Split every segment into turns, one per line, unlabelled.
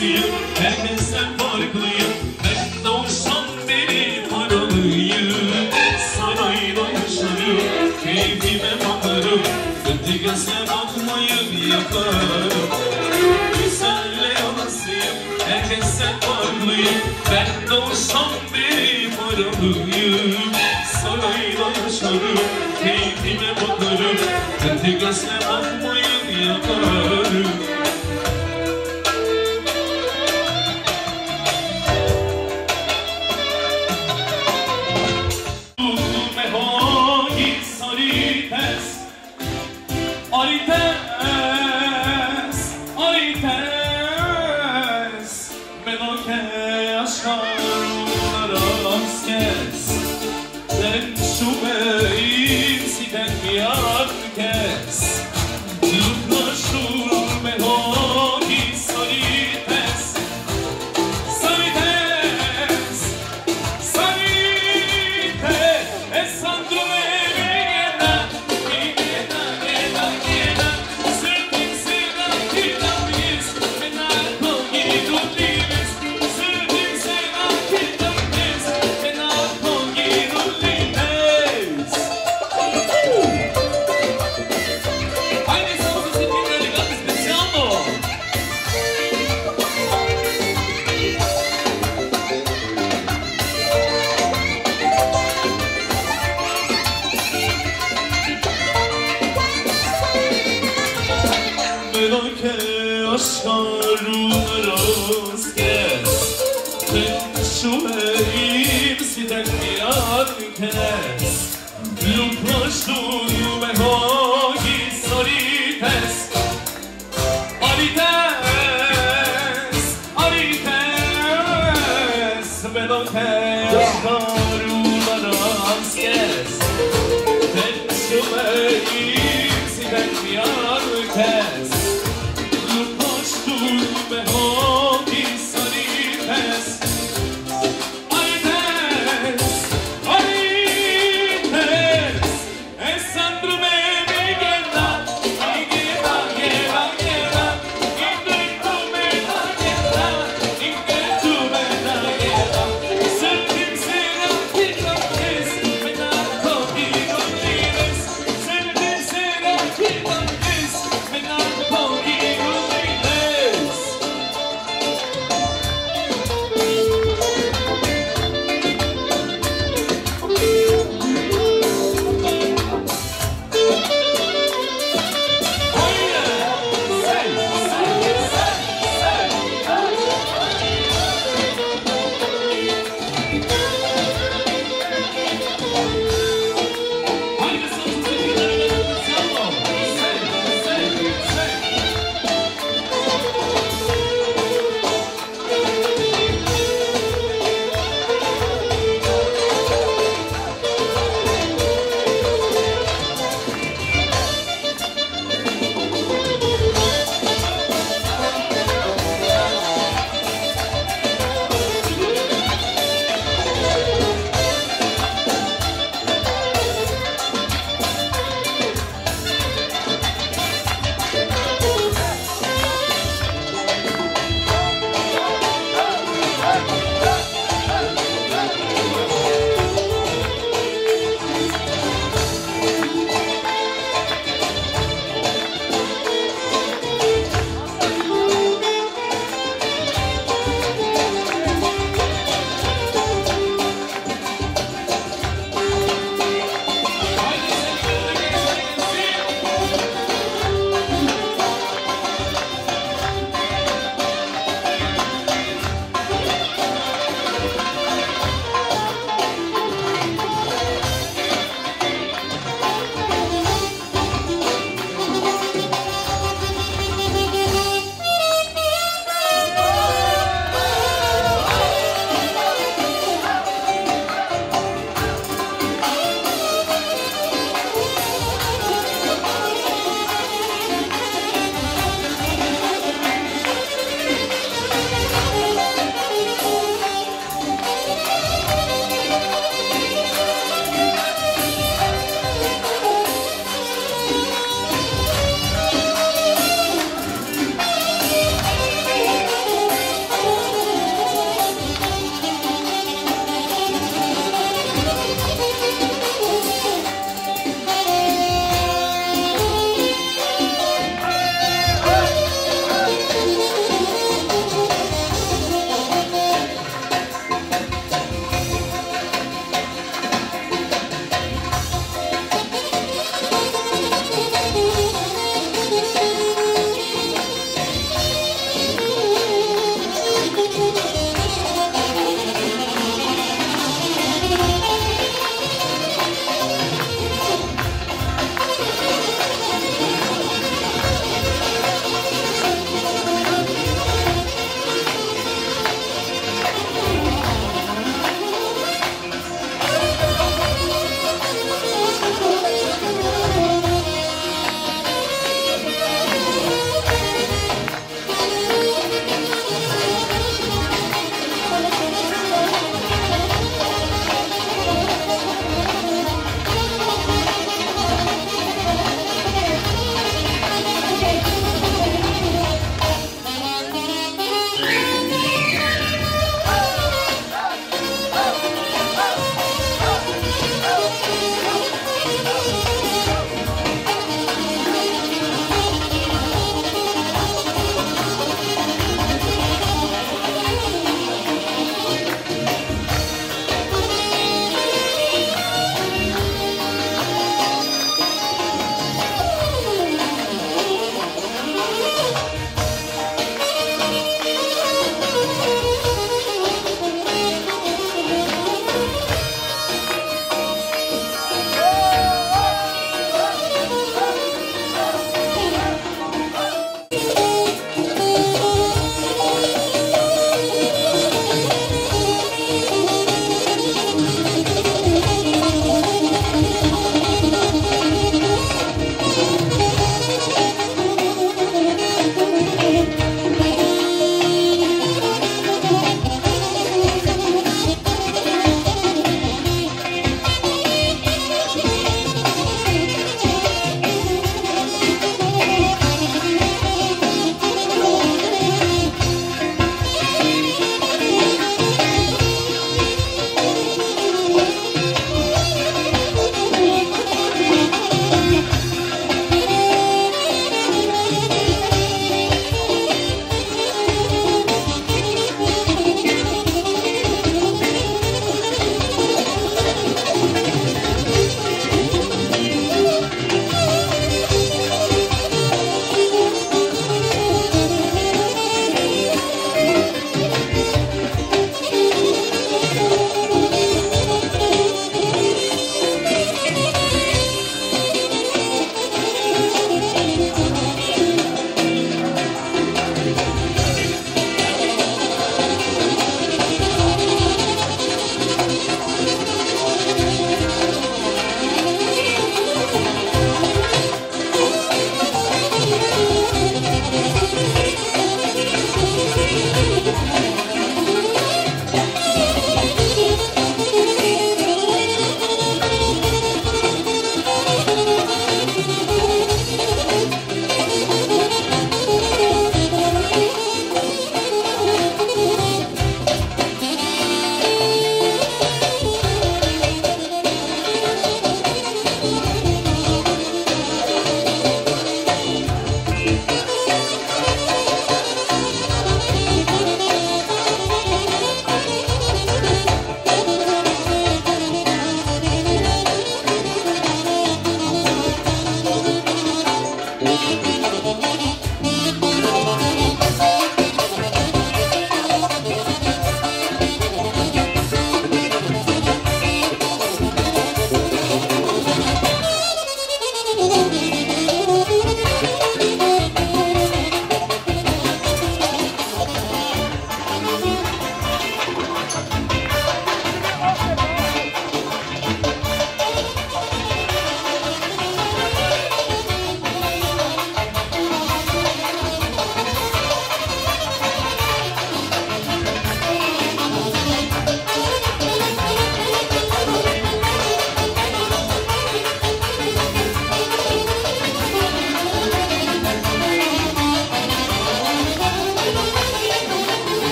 yalasıyım, herkesten farklıyım. Ben doğuştan beri paralıyım. Sarayda yaşarım, keyfime bakarım. Kötü göze bakmayı yakarım. Güzelle yalasıyım, herkesten farklıyım. Ben doğuştan beri paralıyım. Sarayda yaşarım, keyfime bakarım. Kötü göze bakmayı yakarım.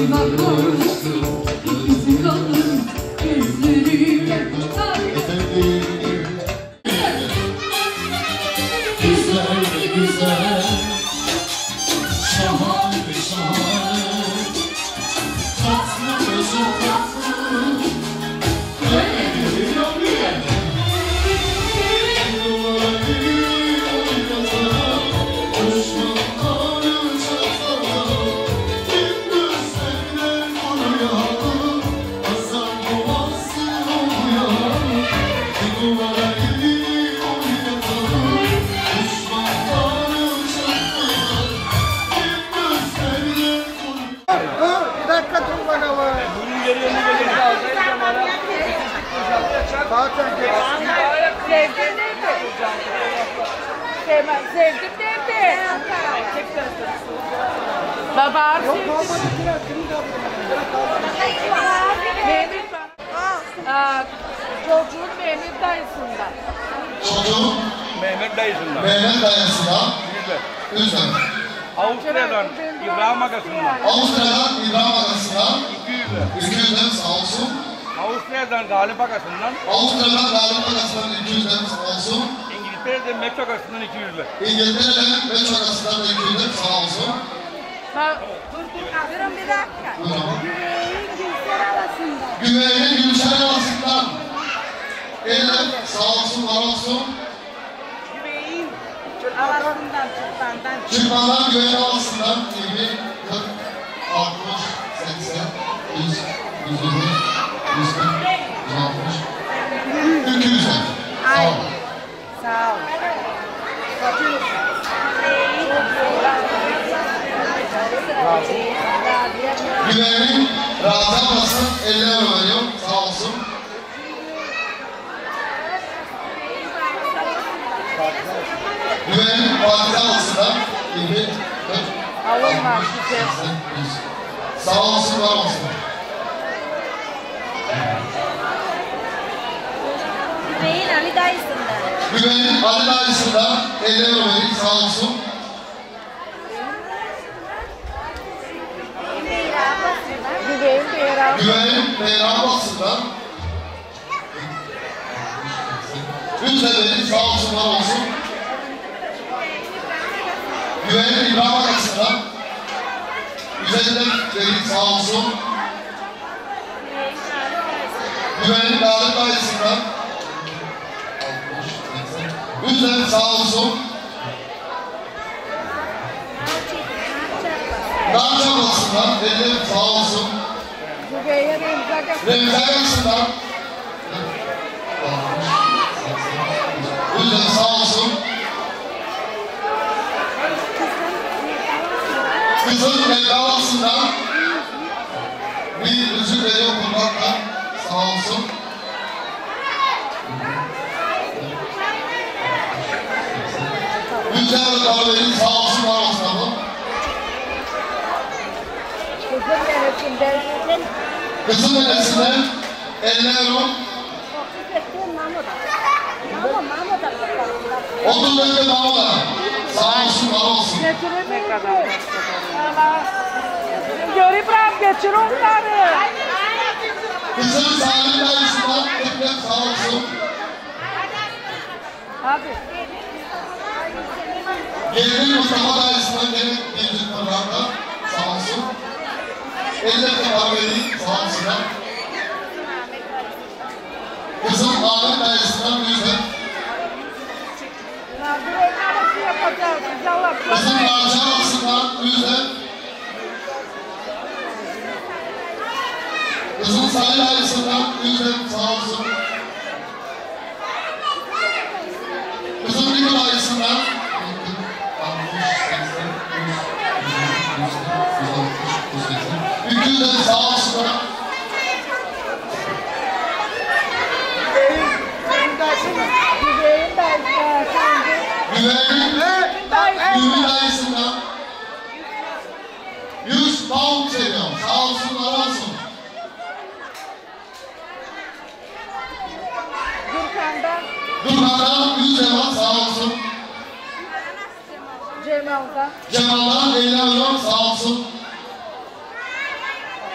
bakmazsın, yüzü kalır gözlerime. Güzel güzel, şahane şahane, tatlı gözü tatlı, veriyor bir duvara giriyor yazar, düşmanları çatlar, gündüz evler koruyor, azar boğazı oluyor, bir duvara giriyor yazar, düşmanları çatlar, gündüz evler koruyor.
Bir dakika dur bakalım. Bunun geliyor ne geliyor? Zaten
Sevdim nerede? Baba çocuğun Mehmet dayısından.
Çocuğun
Mehmet dayısından.
Mehmet dayısından Üzüm.
Avusturya'dan İbrahim Agası'ndan.
Avusturya'dan İbrahim Agası'ndan
200
200 lira sağ olsun.
Avusturya'dan Galip Agası'ndan.
Avusturya'dan Galip Agası'ndan 200 lira sağ olsun.
İngiltere'den Metro Agası'ndan 200 lira.
İngiltere'den Metro Agası'ndan 200 lira sağ olsun.
Durun bir dakika. Güveyin Gülser arasında.
Güveyin Gülşen arasından 50 sağ olsun, var olsun.
Güveyin arasından çıktandan.
Çıkmadan güveyin arasından 20, 40, 60, 80, 100, 120, 140, 160, 200 lira. Sağ olun.
Sağ ol.
Güvenin razı olmasın, 50 euro veriyor, sağ olsun. Güvenin Fatih arasından 20, 40, 60, 80, 100. Sağ olsun, var olsun.
Güveyin Ali dayısından.
Güvenin Ali dayısından 50 euro veriyor, sağ olsun.
Güveyin Beyran.
Güvenin Beyran basından 100 veriyor, sağ olsun, var olsun. Güvenin İbrahim Agası'ndan 150 veriyor, sağ olsun. Güvenin Galip dayısından 100 veriyor, sağ olsun. Nar çabasından 50 sağ olsun.
Güveyin Remzi
Remzi Agası'ndan 100 veriyor, sağ olsun. Kızın Mevlavası'ndan bir üzüm veriyor kullandan, sağ olsun. Güzel bir verin, sağ olsun, var olsun abla. Kızın menesinden 50 euro. 30 metre Mahmut'a. Sağ olsun, var olsun.
Ne kadar? Görüp bırak geçir onları.
Kızın Salim dayısından ekmek, sağ olsun.
Hadi.
Gelin Mustafa dayısından gene bir kırlarda, sağ olsun. 50 metre vereyim, sağ olsunlar. Kızın Ahmet dayısından 100 metre. Kızın Narca arasından 100 metre. Kızın Salih dayısından 100 metre, sağ olsun. Kızın Niko dayısından 200 metre, sağ olsunlar. Güvenin dayısından 100 pound veriyor. Sağ olsunlar, olsun. Gürkan'dan 100 lira, sağ olsun. Cemal'dan 50 euro, sağ olsun.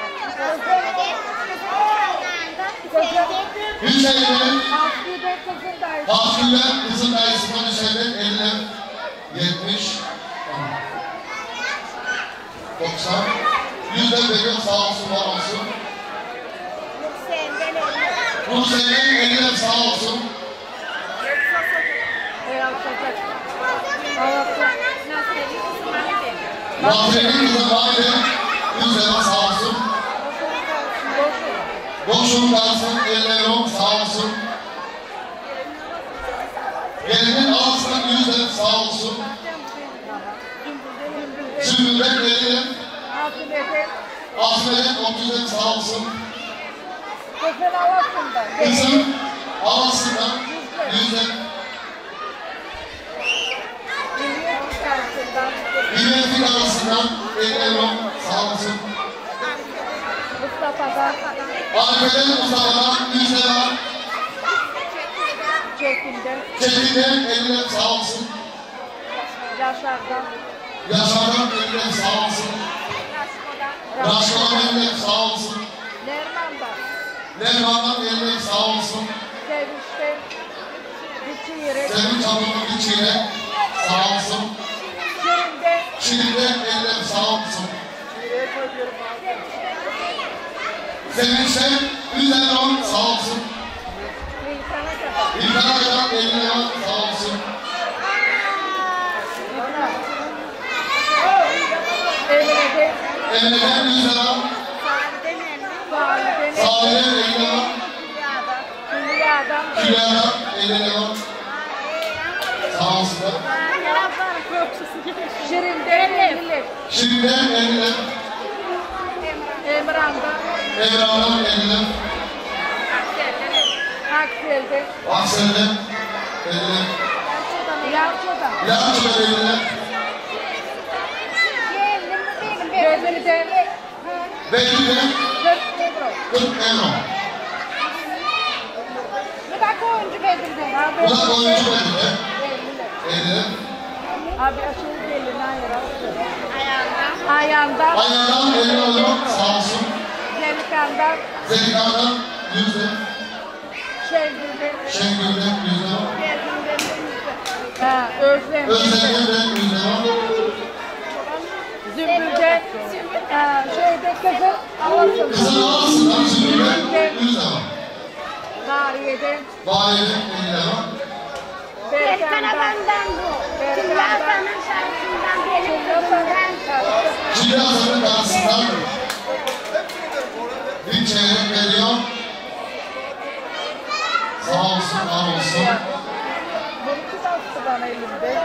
Hüseyin'in
Hasbi'de kızın dayısı.
Hasbi'yle kızın dayısından Hüseyin'in 50, 70, 90, 100'den veriyor sağ olsun var olsun. Hüseyin'in 50'den sağ olsun. Rafi'nin kızı Rafi 100'den sağ olsun. Boşun kalsın 50 euro sağ olsun. Gelinin ağzından 100'den sağ olsun. Zümrüt'ten 50'den. Asmet'in 30'dan sağ olsun. Kızın havasından 100'den. İlmetik arasından 50 euro sağ olsun. Arife'den Mustafa'dan 100 lira. Çetin'den 50 lira sağ olsun. Yaşar'dan 50 lira sağ olsun. Raşko'dan 50 lira sağ olsun. Nerman'dan 50 lira sağ olsun. Sevinç Hanım'ın bir çeyrek sağ olsun. Şirin'den 50 lira sağ olsun. Sevinç'ten 100 lira sağ olsun. İlkan'a kadar 50 lira sağ olsun. Emre'den 100 lira. Salih'den 50 lira. Hülya'dan 50 lira. Sağ olsunlar.
Şirin'den 50.
Şirin'den 50 lira.
Emran'dan.
Emrah'dan 50 lira. Aksel'den 50 lira. Yalçı'dan 50 lira. Bekli'den 40 euro.
Bu da oyuncu Bedir'den.
Bu da oyuncu Bedir'den 50 lira.
Abi aşırı belli. Ayağından.
Ayağından 50 euro sağ olsun.
Zelikan'dan.
Zelikan'dan 100 lira. Şengül'den 100 lira. Özlem'den 100 lira.
Zümbül'den. Kızın alasın.
Kızın ağasından Zümbül'den 100 lira.
Variye'den.
Variye'den 50 lira.
Berkan'dan bu. Çillazan'ın şarkısından benim kızımdan.
Çillazan'ın karşısından bir çeyrek veriyor. Sağ olsun, var olsun.
Bunu kim astı bana elimde?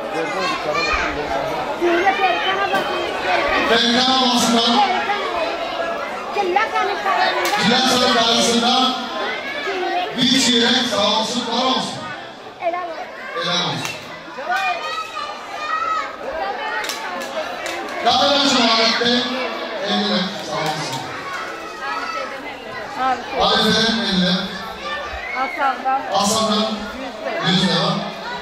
Şimdi Berkan'a bakın.
Berkan'a basından Çillazan'ın karşısından bir çeyrek sağ olsun, var olsun. Helal olsun. Kadın Şuhabet'te 50 lira sağ olsun. Arife'den 50 lira. Hasan'dan 100 lira.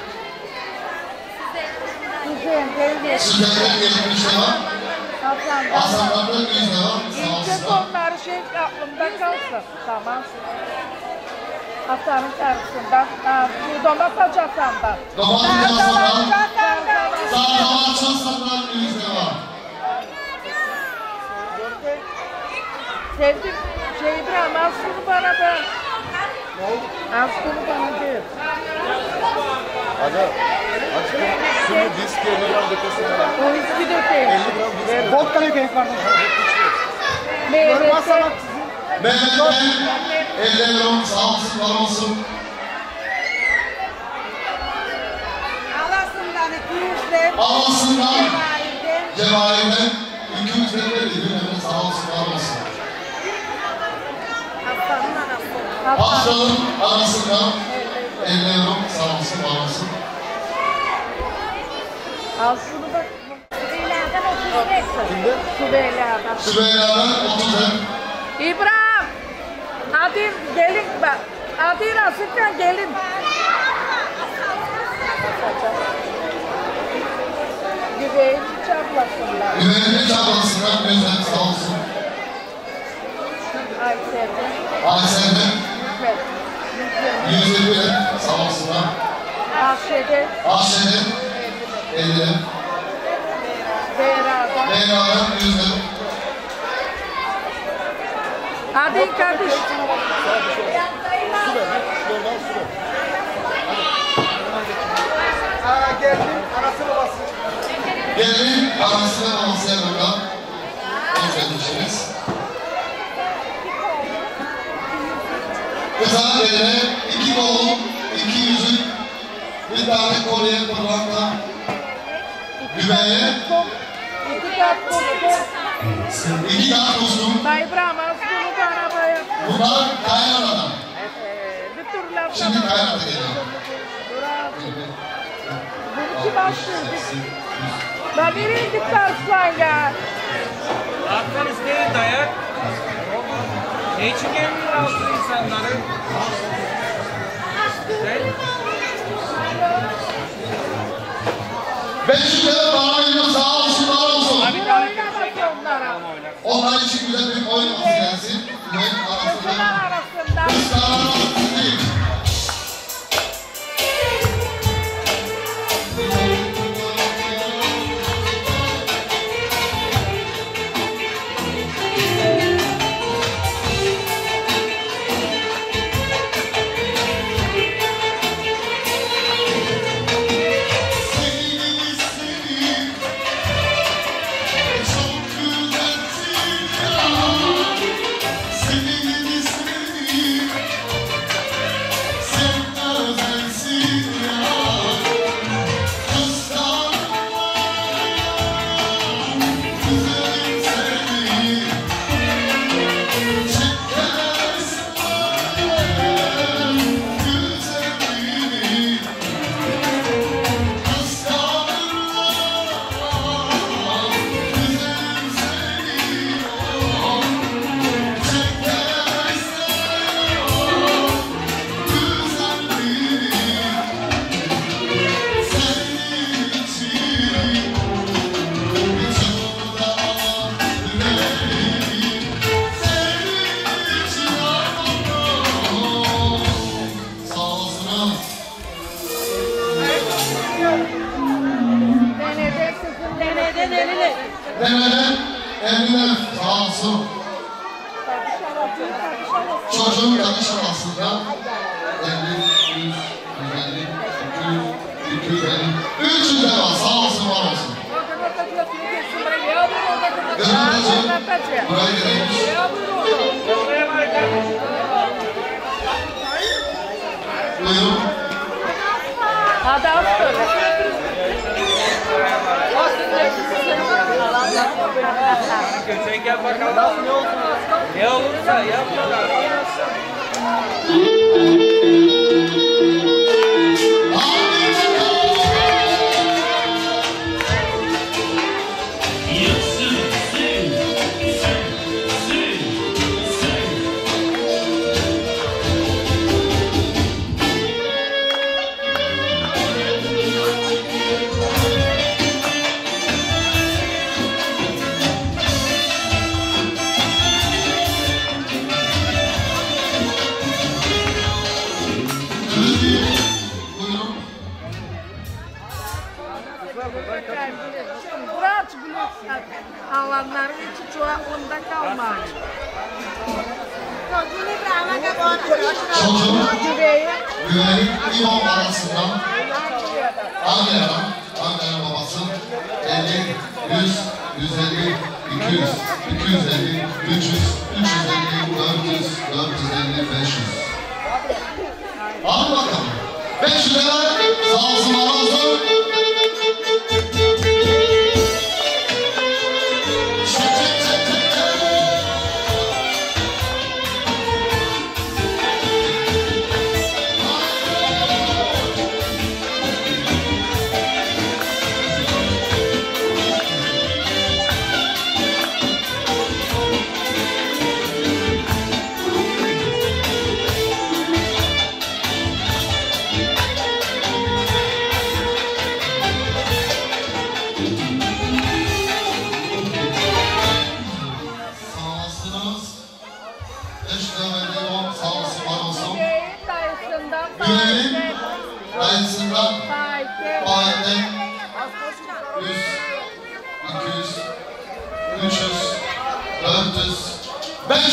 Süzey'den 70 lira. Hasan'dan da 100 lira sağ olsun.
Onları aklımda kalsın. Tamam. Hasan'ın karşısından. Domat Hacasa'ndan.
Domat Hacasa'ndan. Sağ Hacasa'ndan 100 lira.
Sevdim. İbrahim az bunu bana ver. Az bunu bana ver.
Aga, aşkım şunu disk 50 gram dökesine.
O viski dökeyim.
50 gram disk. Vodka dökeyim kardeşim.
Mehmet'ten.
Mehmet'ten 50 lira sağ olsun, var olsun.
Alasından 200 lira.
Alasından Cevahir'den 200 lira veriyor. Sağ olsun, var olsun. Haftanın arasından 50 lira sağ olsun, var olsun.
Al şunu bak. Sübeyla'dan 30 lira.
Sübeyla'dan 30 lira.
İbrahim. Adil gelin bak. Adil asırken gelin. Güveyi çaplasınlar.
Güvenlik çabasından 100 lira sağ olsun.
Aysel'den.
Aysel'den 120 sağ olsunlar. Ahşe'nin 50. Beyra'dan 100.
Hadi kardeş.
Geldim, anası babası.
Gelin anası ve babası yanında. Hoş geldiniz. Kıza eline 2 kolum, 2 yüzük, bir tane kolye pırlanta, güveye, 2 tane kuzum. Bunlar kaynanadan. Şimdi kaynata geliyor.
Ben nereye gitti aslan ya?
Hakkınız değil dayak. Ne için gelmiyor altı insanları?
Beşiktaş'a bana geliyor, sağ olsun, var olsun.
Bir oynamasın onlara.
Onlar için güzel bir oyun olsun gelsin.
Kızlar arasında.
Kızlar arasında değil. Deneden evliler sağ olsun. Çocuğun yanlış aslında 50, 100, 150, 200, 250, 300 lira sağ olsun, var olsun. Gönüllücü buraya gelmiş. Buyurun.
Hadi az söyle.
Sen gel bakalım. Ne olursa yapıyorlar.
Bırak biliyorsun. Alanların içi çoğalığında kalmaz.
Çocuğun güvenlik imam arasından Anne'nin babası 50, 100, 150, 200, 250, 300, 350, 400, 450, 500. Hadi bakalım. 500 lira sağ olsun, var olsun.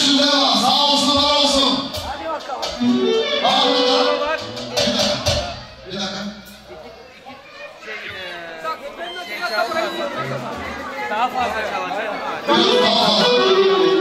500 lira. Sağ olsun, var olsun.
Hadi bakalım.
Bir dakika.
Daha fazla çalacak.
Buyurun, daha fazla.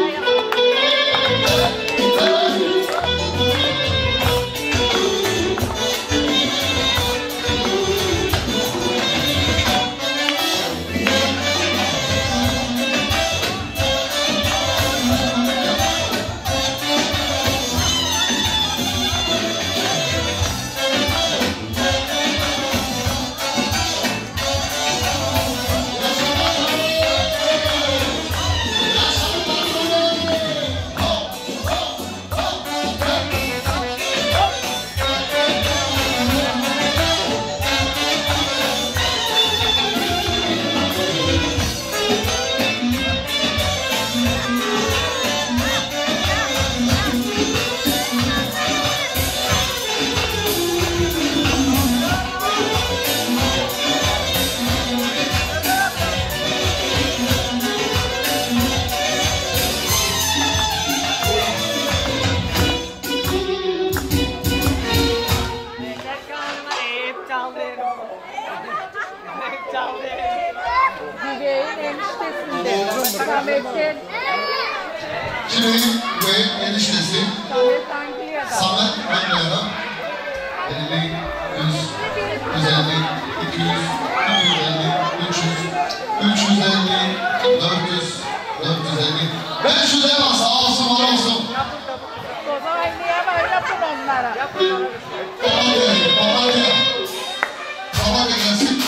Güveyin eniştesinde. Samet'in.
Kimin ve eniştesi
Samet Angliya'da.
Samet Angliya'da 50, 100, 150, 200, 250, 300, 350, 400, 450, 500 lira. Sağ olsun, var olsun.
O zaman niye yapın onlara?
Papatya, papatya. Papatya gelsin.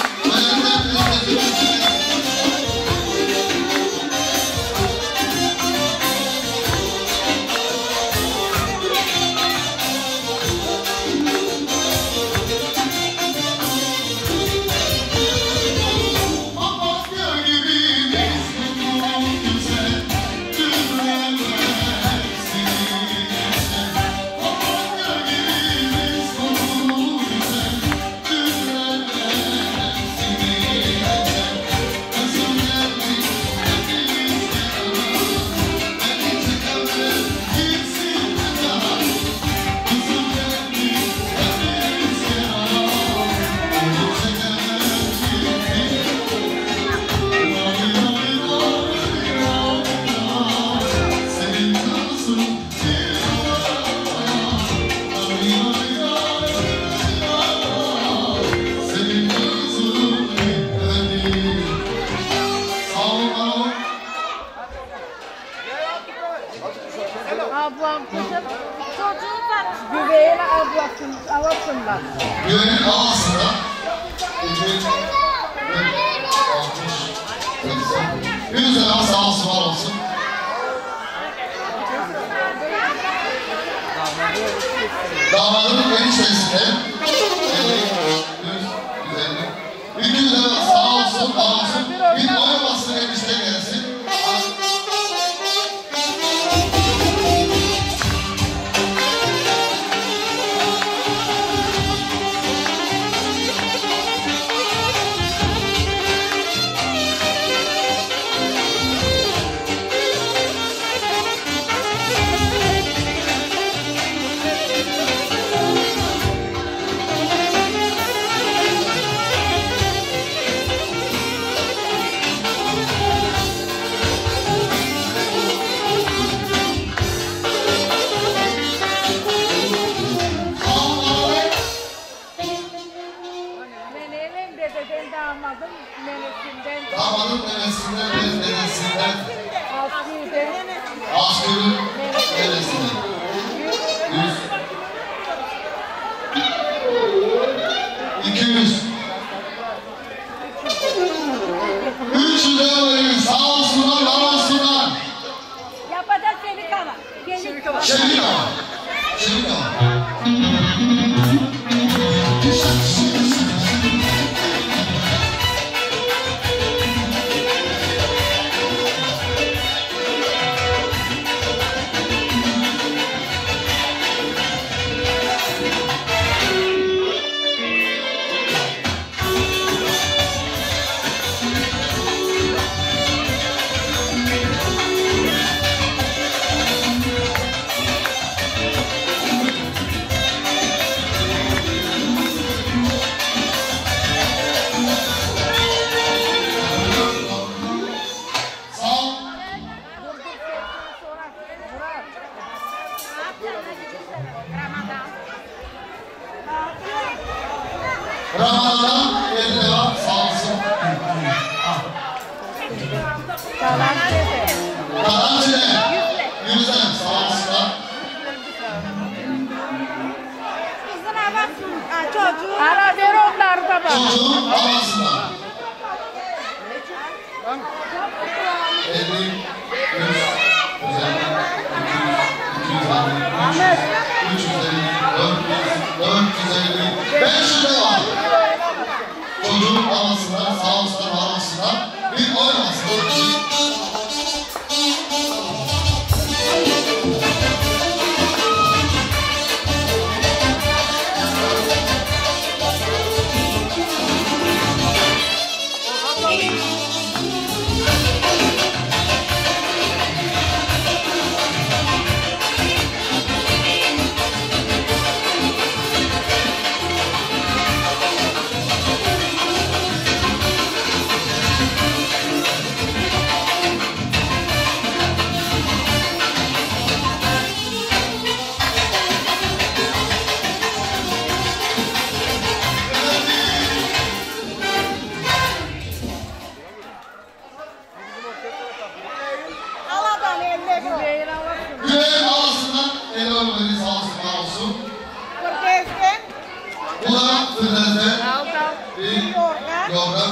Papatya gibi güzel, güzel, papatya gibi
Ablam kızım. Güveyin alasınlar.
Güvenin ağasında 100 lira. Sağ olsun, var olsun. Damadın eniştesinde 50, 100, 150, 200 lira. Sağ olsun, var olsun. Bir oy bassın, enişte gelsin.
Nenenin dededen damadın nenesinden.
Damadın nenesinden, dedesinden,
Askıydı.
askeri nenesinden. 100, 200, 300 lira verin. Sağ olsunlar, var olsunlar.
Yapacak seni kala. Gelin.
Şerik ağa. Şerik ağa. Karançile. Yüzden sağ olsunlar.
Ara ver onları da bak.
Çocuğun babasından. 50, 100, 450, 500 de var. Çocuğun babasından, sağ olsunlar, var olsunlar. Bir oynaması, 4 kişi. Güveyin ağasından el ölmedi sağ olsun, var olsun. Bu da Firdevs'e bir yorgan.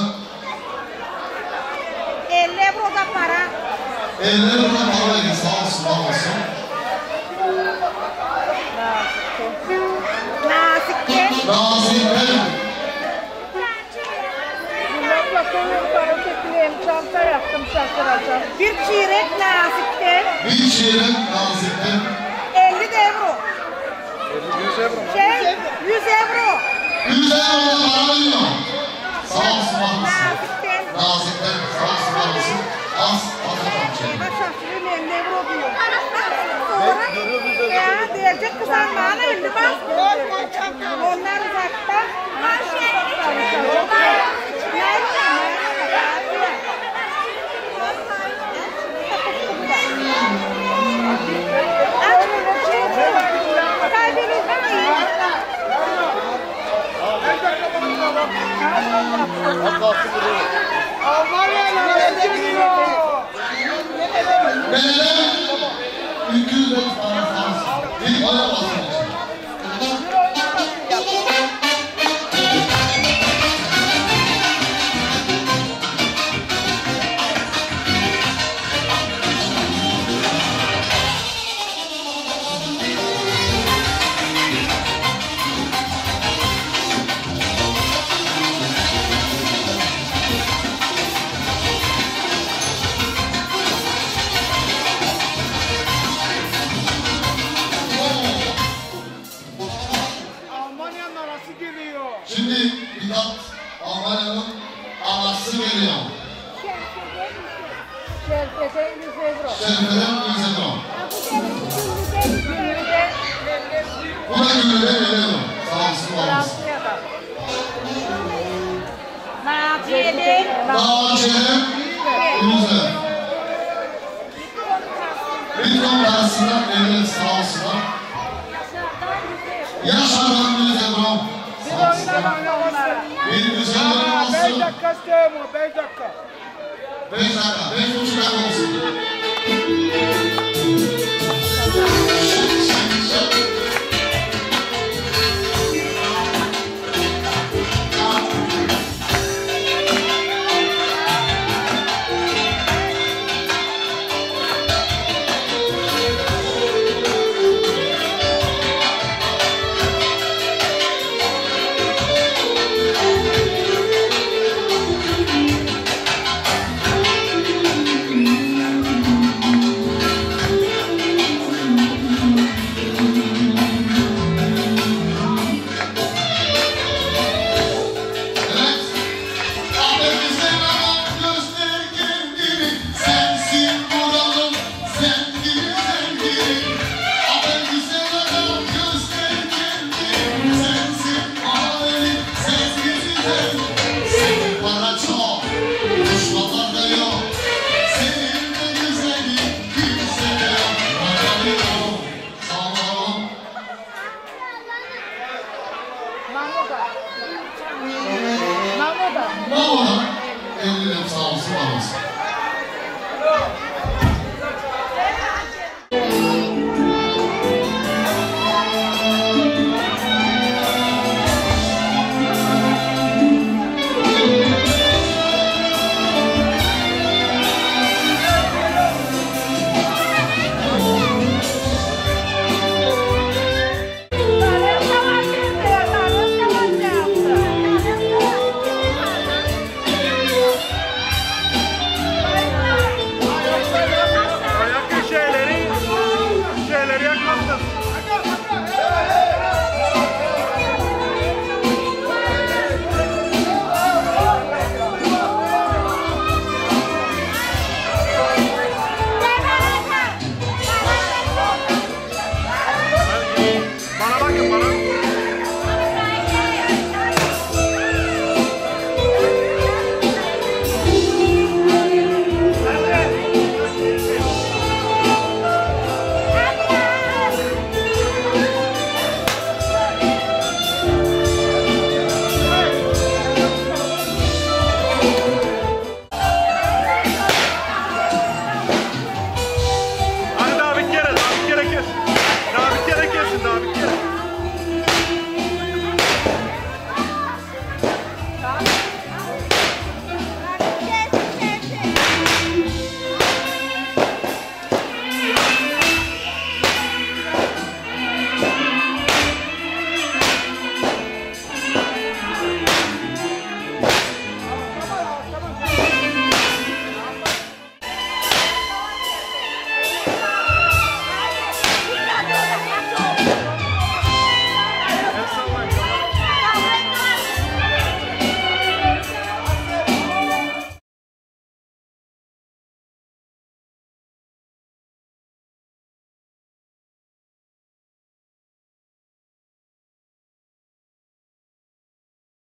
50 burada para verin sağ olsun, var olsun. Nazik'ten.
Çanta yaptım şaşıracağım.
Bir çeyrek Nazik'ten.
Bir çeyrek Nazik'ten.
50 euro.
100 euro.
100 euro.
100 eurodan para veriyor. Sağ olsun, var olsun.
Nazik'ten.
Nazik'ten sağ olsun, var olsun. Az şey.
Eyvah şaşırıyor 50 euro diyor. Sonra ya diyecek kızan bana 50 bak. Onlar uzakta.
Benim 200 tane fazla. Bir oya basın. Şimdi Mithat Almanya'nın anası geliyor.
Şerfete 100 euro.
Şerife'den 100 euro. Bu da Gülü'de 50 euro. Sağ olsun, var olsun.
Naciye'den.
Naciye'den 100 euro. Bitcoin parasından 50 sağ olsunlar. Yaşar'dan 100 euro. Sağ olsunlar. Bir güzel olmasın.
5 dakika istiyorum, 5 dakika.
5 dakika, 5,5 dakika olsun.